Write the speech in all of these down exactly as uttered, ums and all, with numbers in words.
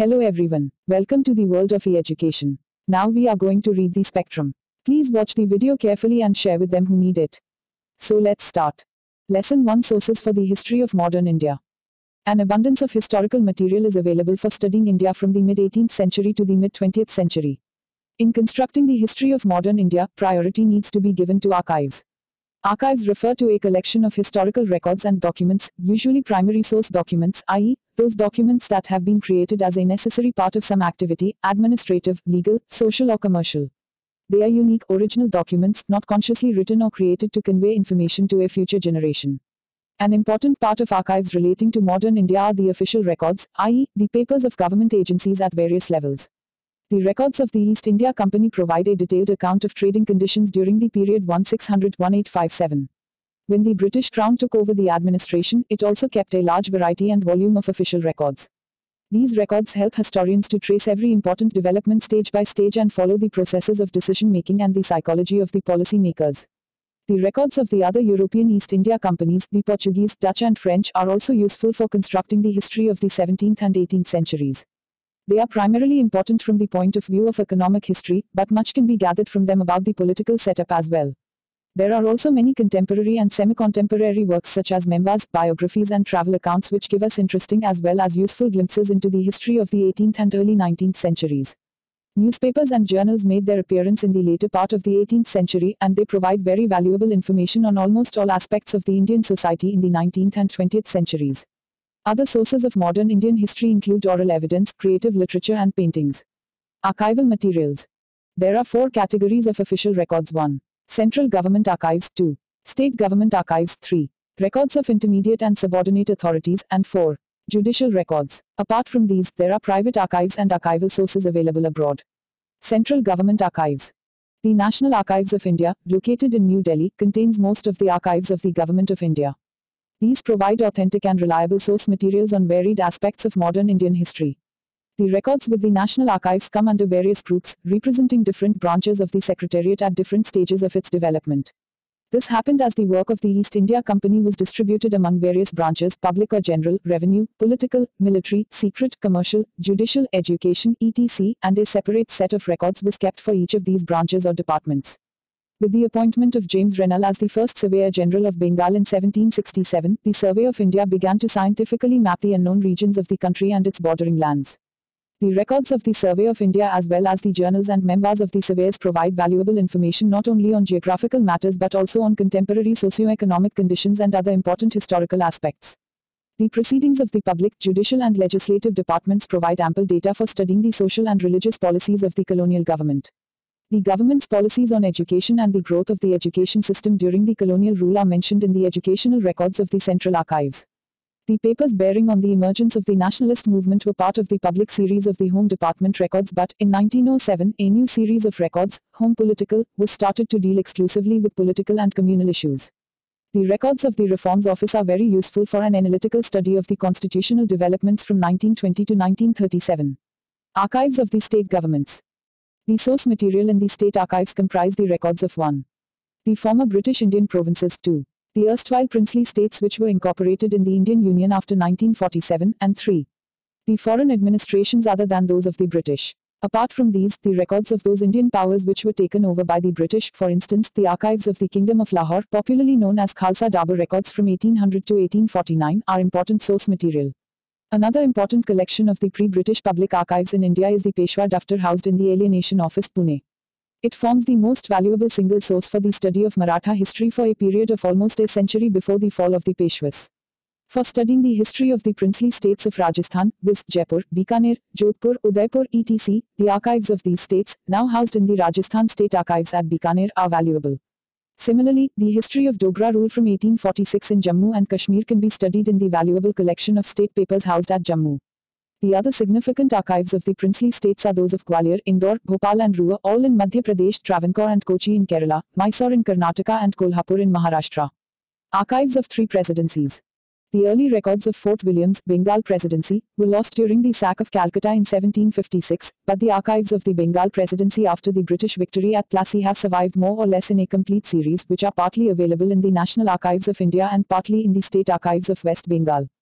Hello everyone, welcome to the world of e-education. Now we are going to read the spectrum. Please watch the video carefully and share with them who need it. So let's start. Lesson one, Sources for the History of Modern India. An abundance of historical material is available for studying India from the mid-eighteenth century to the mid-twentieth century. In constructing the history of modern India, priority needs to be given to archives. Archives refer to a collection of historical records and documents, usually primary source documents, that is, those documents that have been created as a necessary part of some activity, administrative, legal, social or commercial. They are unique, original documents, not consciously written or created to convey information to a future generation. An important part of archives relating to modern India are the official records, that is, the papers of government agencies at various levels. The records of the East India Company provide a detailed account of trading conditions during the period sixteen hundred to eighteen fifty-seven. When the British Crown took over the administration, it also kept a large variety and volume of official records. These records help historians to trace every important development stage by stage and follow the processes of decision-making and the psychology of the policy makers. The records of the other European East India Companies, the Portuguese, Dutch and French, are also useful for constructing the history of the seventeenth and eighteenth centuries. They are primarily important from the point of view of economic history, but much can be gathered from them about the political setup as well. There are also many contemporary and semi-contemporary works such as memoirs, biographies and travel accounts which give us interesting as well as useful glimpses into the history of the eighteenth and early nineteenth centuries. Newspapers and journals made their appearance in the later part of the eighteenth century, and they provide very valuable information on almost all aspects of the Indian society in the nineteenth and twentieth centuries. Other sources of modern Indian history include oral evidence, creative literature and paintings. Archival materials. There are four categories of official records. one. Central Government Archives. two. State Government Archives. three. Records of intermediate and subordinate authorities. And four. Judicial records. Apart from these, there are private archives and archival sources available abroad. Central Government Archives. The National Archives of India, located in New Delhi, contains most of the archives of the Government of India. These provide authentic and reliable source materials on varied aspects of modern Indian history. The records with the National Archives come under various groups, representing different branches of the Secretariat at different stages of its development. This happened as the work of the East India Company was distributed among various branches, public or general, revenue, political, military, secret, commercial, judicial, education, et cetera, and a separate set of records was kept for each of these branches or departments. With the appointment of James Renal as the first Surveyor General of Bengal in seventeen sixty-seven, the Survey of India began to scientifically map the unknown regions of the country and its bordering lands. The records of the Survey of India as well as the journals and memoirs of the surveyors provide valuable information not only on geographical matters but also on contemporary socio-economic conditions and other important historical aspects. The proceedings of the public, judicial and legislative departments provide ample data for studying the social and religious policies of the colonial government. The government's policies on education and the growth of the education system during the colonial rule are mentioned in the educational records of the Central Archives. The papers bearing on the emergence of the nationalist movement were part of the public series of the Home Department records, but in nineteen oh seven, a new series of records, Home Political, was started to deal exclusively with political and communal issues. The records of the Reforms Office are very useful for an analytical study of the constitutional developments from nineteen twenty to nineteen thirty-seven. Archives of the State Governments. The source material in the state archives comprise the records of one. The former British Indian provinces. two. The erstwhile princely states which were incorporated in the Indian Union after nineteen forty-seven, and three. The foreign administrations other than those of the British. Apart from these, the records of those Indian powers which were taken over by the British, for instance, the archives of the Kingdom of Lahore, popularly known as Khalsa Dabur records from eighteen hundred to eighteen forty-nine, are important source material. Another important collection of the pre-British public archives in India is the Peshwa Daftar housed in the Alienation Office, Pune. It forms the most valuable single source for the study of Maratha history for a period of almost a century before the fall of the Peshwas. For studying the history of the princely states of Rajasthan, viz. Jaipur, Bikaner, Jodhpur, Udaipur et cetera, the archives of these states, now housed in the Rajasthan State Archives at Bikaner, are valuable. Similarly, the history of Dogra rule from eighteen forty-six in Jammu and Kashmir can be studied in the valuable collection of state papers housed at Jammu. The other significant archives of the princely states are those of Gwalior, Indore, Bhopal and Roorkee, all in Madhya Pradesh, Travancore and Kochi in Kerala, Mysore in Karnataka and Kolhapur in Maharashtra. Archives of three presidencies. The early records of Fort Williams, Bengal Presidency, were lost during the sack of Calcutta in seventeen fifty-six, but the archives of the Bengal Presidency after the British victory at Plassey have survived more or less in a complete series which are partly available in the National Archives of India and partly in the State Archives of West Bengal.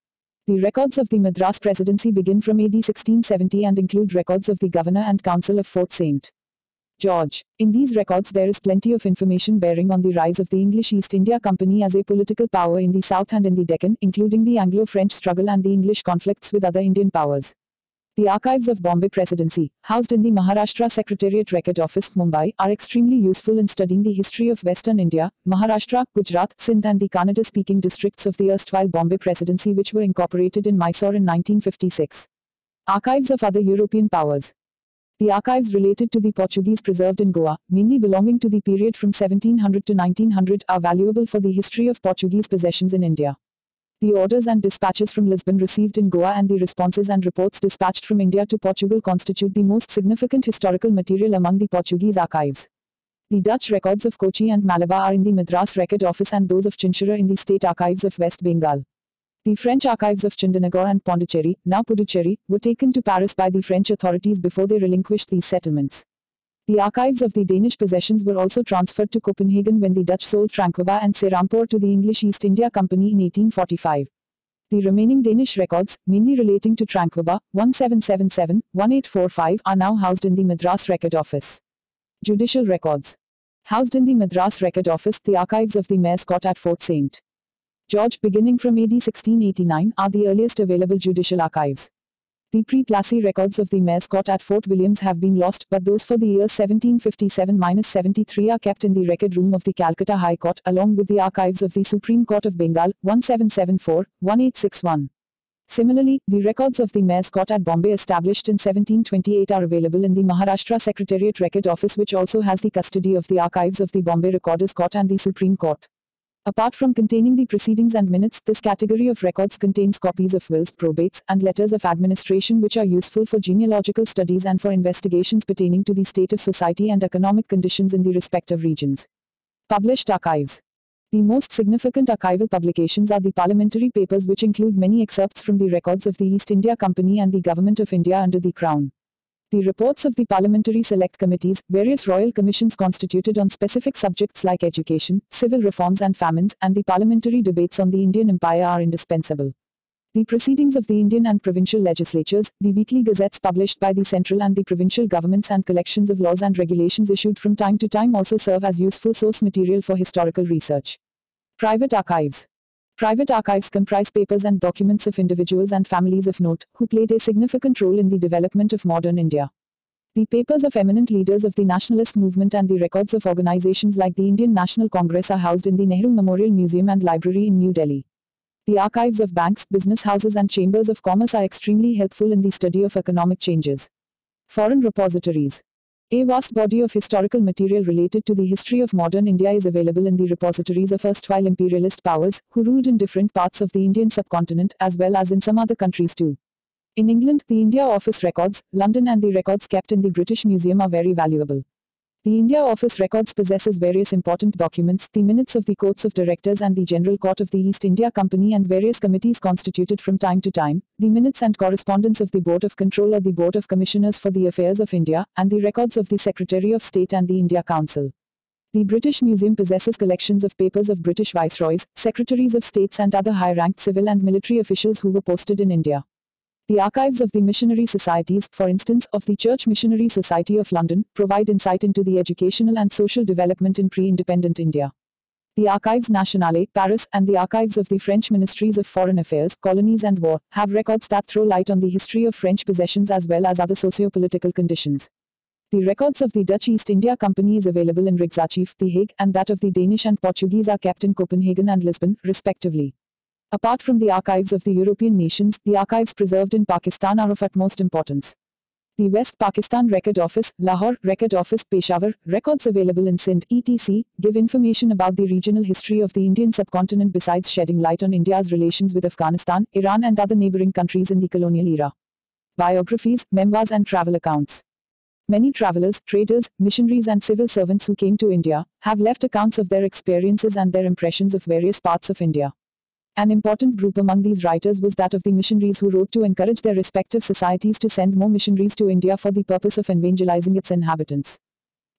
The records of the Madras Presidency begin from A D sixteen seventy and include records of the Governor and Council of Fort Saint George. In these records there is plenty of information bearing on the rise of the English East India Company as a political power in the south and in the Deccan, including the Anglo-French struggle and the English conflicts with other Indian powers. The archives of Bombay Presidency, housed in the Maharashtra Secretariat Record Office, Mumbai, are extremely useful in studying the history of Western India, Maharashtra, Gujarat, Sindh and the Kannada-speaking districts of the erstwhile Bombay Presidency which were incorporated in Mysore in nineteen fifty-six. Archives of other European powers. The archives related to the Portuguese preserved in Goa, mainly belonging to the period from seventeen hundred to nineteen hundred, are valuable for the history of Portuguese possessions in India. The orders and dispatches from Lisbon received in Goa and the responses and reports dispatched from India to Portugal constitute the most significant historical material among the Portuguese archives. The Dutch records of Kochi and Malabar are in the Madras Record Office and those of Chinchura in the State Archives of West Bengal. The French archives of Chandanagore and Pondicherry, now Puducherry, were taken to Paris by the French authorities before they relinquished these settlements. The archives of the Danish possessions were also transferred to Copenhagen when the Dutch sold Tranquebar and Serampore to the English East India Company in eighteen forty-five. The remaining Danish records, mainly relating to Tranquebar, seventeen seventy-seven to eighteen forty-five, are now housed in the Madras Record Office. Judicial records. Housed in the Madras Record Office, the archives of the Mayor's Court at Fort Saint George, beginning from A D sixteen eighty-nine, are the earliest available judicial archives. The pre-Plassey records of the Mayor's Court at Fort Williams have been lost, but those for the years seventeen fifty-seven to seventy-three are kept in the record room of the Calcutta High Court, along with the archives of the Supreme Court of Bengal, seventeen seventy-four to eighteen sixty-one. Similarly, the records of the Mayor's Court at Bombay, established in seventeen twenty-eight, are available in the Maharashtra Secretariat Record Office, which also has the custody of the archives of the Bombay Recorder's Court and the Supreme Court. Apart from containing the proceedings and minutes, this category of records contains copies of wills, probates, and letters of administration which are useful for genealogical studies and for investigations pertaining to the state of society and economic conditions in the respective regions. Published archives. The most significant archival publications are the parliamentary papers, which include many excerpts from the records of the East India Company and the Government of India under the Crown. The reports of the parliamentary select committees, various royal commissions constituted on specific subjects like education, civil reforms and famines, and the parliamentary debates on the Indian Empire are indispensable. The proceedings of the Indian and provincial legislatures, the weekly gazettes published by the central and the provincial governments, and collections of laws and regulations issued from time to time also serve as useful source material for historical research. Private archives. Private archives comprise papers and documents of individuals and families of note, who played a significant role in the development of modern India. The papers of eminent leaders of the nationalist movement and the records of organizations like the Indian National Congress are housed in the Nehru Memorial Museum and Library in New Delhi. The archives of banks, business houses and chambers of commerce are extremely helpful in the study of economic changes. Foreign repositories. A vast body of historical material related to the history of modern India is available in the repositories of erstwhile imperialist powers, who ruled in different parts of the Indian subcontinent, as well as in some other countries too. In England, the India Office records, London and the records kept in the British Museum are very valuable. The India Office records possesses various important documents, the minutes of the courts of directors and the General Court of the East India Company and various committees constituted from time to time, the minutes and correspondence of the Board of Control or the Board of Commissioners for the Affairs of India, and the records of the Secretary of State and the India Council. The British Museum possesses collections of papers of British viceroys, secretaries of states and other high-ranked civil and military officials who were posted in India. The archives of the missionary societies, for instance, of the Church Missionary Society of London, provide insight into the educational and social development in pre-independent India. The Archives Nationale, Paris, and the archives of the French Ministries of Foreign Affairs, Colonies and War, have records that throw light on the history of French possessions as well as other socio-political conditions. The records of the Dutch East India Company is available in Rijksarchief, The Hague, and that of the Danish and Portuguese are kept in Copenhagen and Lisbon, respectively. Apart from the archives of the European nations, the archives preserved in Pakistan are of utmost importance. The West Pakistan Record Office, Lahore, Record Office, Peshawar, records available in Sindh, et cetera, give information about the regional history of the Indian subcontinent besides shedding light on India's relations with Afghanistan, Iran and other neighboring countries in the colonial era. Biographies, memoirs and travel accounts. Many travelers, traders, missionaries and civil servants who came to India, have left accounts of their experiences and their impressions of various parts of India. An important group among these writers was that of the missionaries who wrote to encourage their respective societies to send more missionaries to India for the purpose of evangelizing its inhabitants.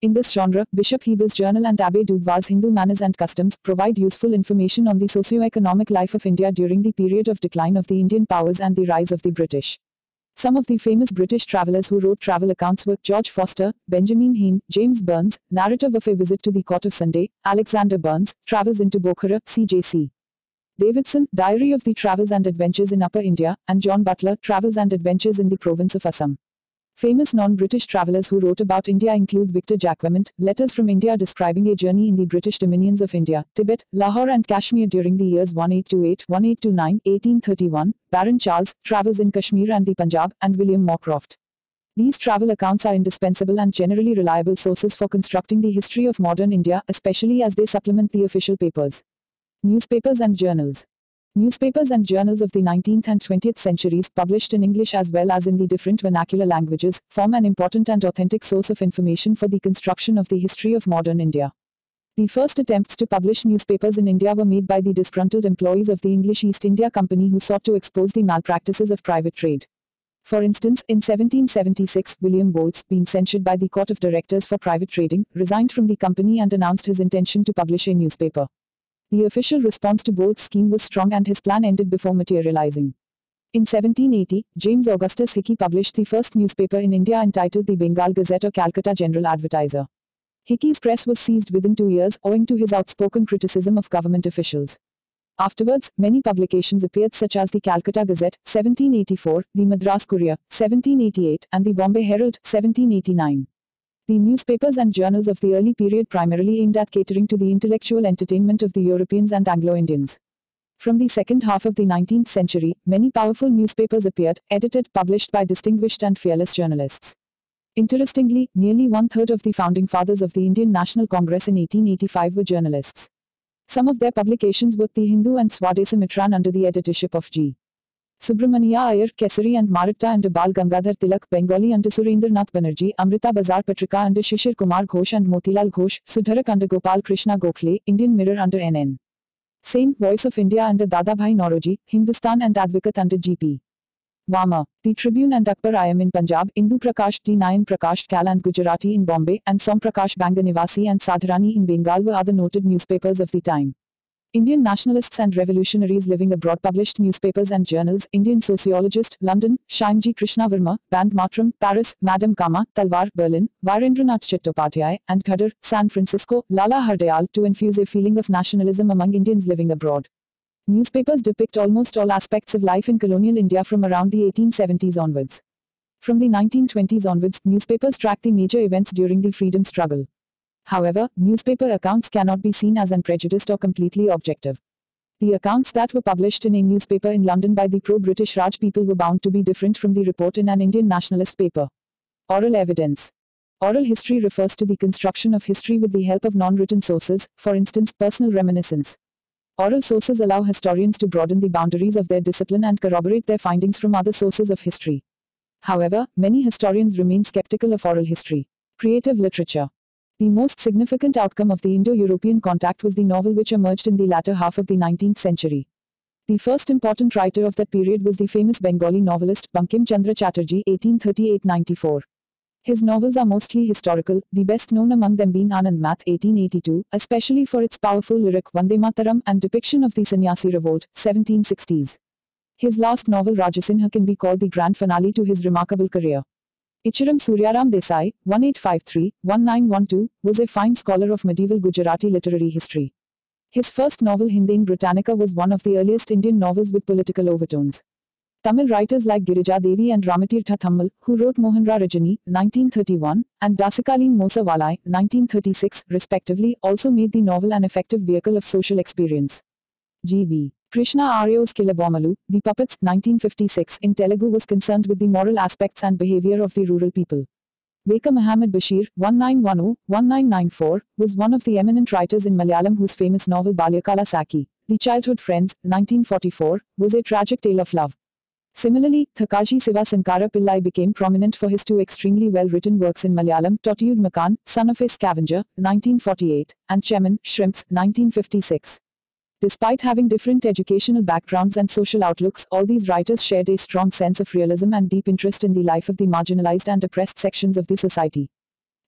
In this genre, Bishop Heber's journal and Abbe Dubois' Hindu Manners and Customs provide useful information on the socio-economic life of India during the period of decline of the Indian powers and the rise of the British. Some of the famous British travellers who wrote travel accounts were George Foster, Benjamin Heine, James Burns, narrative of A Visit to the Court of Sunday, Alexander Burns, Travels into Bokhara, C J C Davidson, Diary of the Travels and Adventures in Upper India, and John Butler, Travels and Adventures in the Province of Assam. Famous non-British travellers who wrote about India include Victor Jacquemont, Letters from India describing a journey in the British dominions of India, Tibet, Lahore and Kashmir during the years eighteen twenty-eight to eighteen twenty-nine, eighteen thirty-one, Baron Charles, Travels in Kashmir and the Punjab, and William Moorcroft. These travel accounts are indispensable and generally reliable sources for constructing the history of modern India, especially as they supplement the official papers. Newspapers and journals. Newspapers and journals of the nineteenth and twentieth centuries, published in English as well as in the different vernacular languages, form an important and authentic source of information for the construction of the history of modern India. The first attempts to publish newspapers in India were made by the disgruntled employees of the English East India Company who sought to expose the malpractices of private trade. For instance, in seventeen seventy-six, William Bolts, being censured by the Court of Directors for private trading, resigned from the company and announced his intention to publish a newspaper. The official response to Bolt's scheme was strong and his plan ended before materializing. In seventeen eighty, James Augustus Hickey published the first newspaper in India entitled the Bengal Gazette or Calcutta General Advertiser. Hickey's press was seized within two years owing to his outspoken criticism of government officials. Afterwards, many publications appeared such as the Calcutta Gazette, seventeen eighty-four, the Madras Courier, seventeen eighty-eight, and the Bombay Herald, seventeen eighty-nine. The newspapers and journals of the early period primarily aimed at catering to the intellectual entertainment of the Europeans and Anglo-Indians. From the second half of the nineteenth century, many powerful newspapers appeared, edited, published by distinguished and fearless journalists. Interestingly, nearly one-third of the founding fathers of the Indian National Congress in eighteen eighty-five were journalists. Some of their publications were The Hindu and Swadesamitran under the editorship of G. Subramania Iyer, Kesari and Maratta under Bal Gangadhar Tilak, Bengali under Surendranath Banerjee, Amrita Bazar Patrika under Shishir Kumar Ghosh and Motilal Ghosh, Sudharak under Gopal Krishna Gokhale, Indian Mirror under N N Sen, Voice of India under Dadabhai Nauroji, Hindustan and Advocate under G P Wama, The Tribune and Akbar I M in Punjab, Indu Prakash, T Nayan Prakash Kal and Gujarati in Bombay, and Som Prakash Banganivasi and Sadharani in Bengal were other noted newspapers of the time. Indian nationalists and revolutionaries living abroad published newspapers and journals. Indian sociologist, London, Shyamji Krishna Verma, Band Matram, Paris, Madame Kama, Talwar, Berlin, Virendranath Chattopadhyay, and Khadar, San Francisco, Lala Hardayal, to infuse a feeling of nationalism among Indians living abroad. Newspapers depict almost all aspects of life in colonial India from around the eighteen seventies onwards. From the nineteen twenties onwards, newspapers track the major events during the freedom struggle. However, newspaper accounts cannot be seen as unprejudiced or completely objective. The accounts that were published in a newspaper in London by the pro-British Raj people were bound to be different from the report in an Indian nationalist paper. Oral evidence. Oral history refers to the construction of history with the help of non-written sources, for instance, personal reminiscence. Oral sources allow historians to broaden the boundaries of their discipline and corroborate their findings from other sources of history. However, many historians remain skeptical of oral history. Creative literature. The most significant outcome of the Indo-European contact was the novel which emerged in the latter half of the nineteenth century. The first important writer of that period was the famous Bengali novelist Bankim Chandra Chatterjee eighteen thirty-eight to ninety-four. His novels are mostly historical, the best known among them being Anand Math eighteen eighty-two, especially for its powerful lyric Vande Mataram and depiction of the Sannyasi revolt, seventeen sixties. His last novel Rajasinha can be called the grand finale to his remarkable career. Ichiram Suryaram Desai, eighteen fifty-three to nineteen twelve, was a fine scholar of medieval Gujarati literary history. His first novel Hindane Britannica was one of the earliest Indian novels with political overtones. Tamil writers like Girija Devi and Ramatirtha Thammal, who wrote Mohanra Rajani, nineteen thirty-one, and Dasikaleen Mosa Walai, nineteen thirty-six, respectively, also made the novel an effective vehicle of social experience. G V Krishna Arya's Kilabommalu, The Puppets, nineteen fifty-six, in Telugu was concerned with the moral aspects and behavior of the rural people. Veka Muhammad Bashir, nineteen ten to nineteen ninety-four, was one of the eminent writers in Malayalam whose famous novel Balyakala Sakhi, The Childhood Friends, nineteen forty-four, was a tragic tale of love. Similarly, Thakazhi Siva Sankara Pillai became prominent for his two extremely well-written works in Malayalam, Tottiyud Makan, Son of a Scavenger, nineteen forty-eight, and Cheman, Shrimps, nineteen fifty-six. Despite having different educational backgrounds and social outlooks, all these writers shared a strong sense of realism and deep interest in the life of the marginalized and oppressed sections of the society.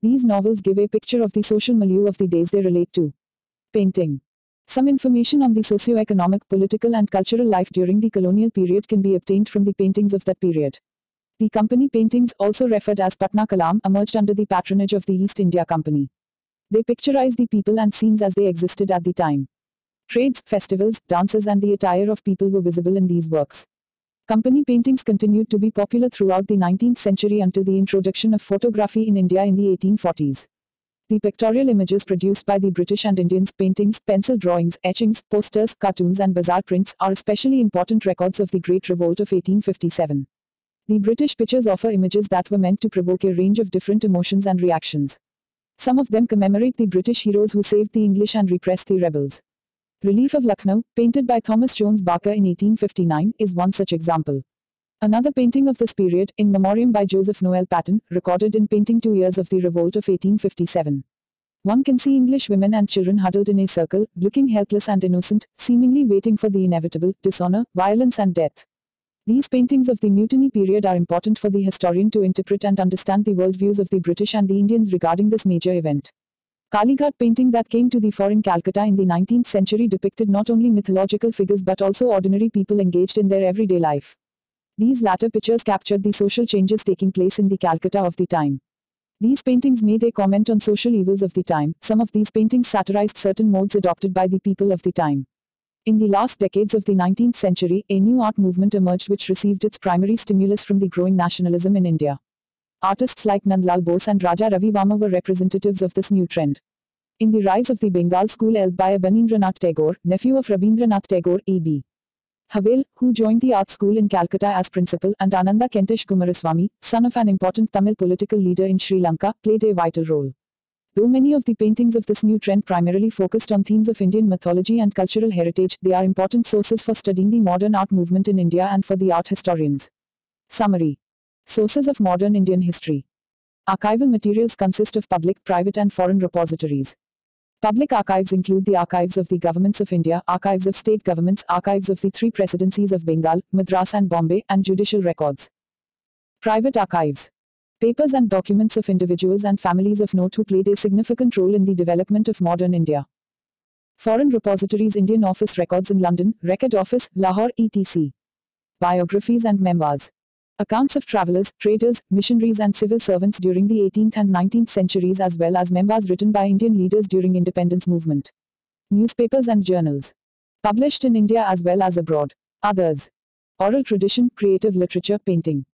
These novels give a picture of the social milieu of the days they relate to. Painting. Some information on the socio-economic, political and cultural life during the colonial period can be obtained from the paintings of that period. The company paintings, also referred as Patna Kalam, emerged under the patronage of the East India Company. They picturize the people and scenes as they existed at the time. Trades, festivals, dances and the attire of people were visible in these works. Company paintings continued to be popular throughout the nineteenth century until the introduction of photography in India in the eighteen forties. The pictorial images produced by the British and Indians, paintings, pencil drawings, etchings, posters, cartoons and bazaar prints are especially important records of the Great Revolt of eighteen fifty-seven. The British pictures offer images that were meant to provoke a range of different emotions and reactions. Some of them commemorate the British heroes who saved the English and repressed the rebels. Relief of Lucknow, painted by Thomas Jones Barker in eighteen fifty-nine, is one such example. Another painting of this period, In Memoriam by Joseph Noel Paton, recorded in painting two years of the revolt of eighteen fifty-seven. One can see English women and children huddled in a circle, looking helpless and innocent, seemingly waiting for the inevitable, dishonor, violence and death. These paintings of the mutiny period are important for the historian to interpret and understand the worldviews of the British and the Indians regarding this major event. Kalighat painting that came to the fore in Calcutta in the nineteenth century depicted not only mythological figures but also ordinary people engaged in their everyday life. These latter pictures captured the social changes taking place in the Calcutta of the time. These paintings made a comment on social evils of the time. Some of these paintings satirized certain modes adopted by the people of the time. In the last decades of the nineteenth century, a new art movement emerged which received its primary stimulus from the growing nationalism in India. Artists like Nandlal Bose and Raja Ravi Varma were representatives of this new trend. In the rise of the Bengal school held by Abanindranath Tagore, nephew of Rabindranath Tagore, A B Havel, who joined the art school in Calcutta as principal, and Ananda Kentesh Kumaraswamy, son of an important Tamil political leader in Sri Lanka, played a vital role. Though many of the paintings of this new trend primarily focused on themes of Indian mythology and cultural heritage, they are important sources for studying the modern art movement in India and for the art historians. Summary. Sources of modern Indian history. Archival materials consist of public, private and foreign repositories. Public archives include the archives of the governments of India, archives of state governments, archives of the three presidencies of Bengal, Madras and Bombay, and judicial records. Private archives. Papers and documents of individuals and families of note who played a significant role in the development of modern India. Foreign repositories. Indian Office Records in London, Record Office, Lahore, et cetera. Biographies and memoirs. Accounts of travelers, traders, missionaries and civil servants during the eighteenth and nineteenth centuries as well as memoirs written by Indian leaders during independence movement. Newspapers and journals. Published in India as well as abroad. Others. Oral tradition, creative literature, painting.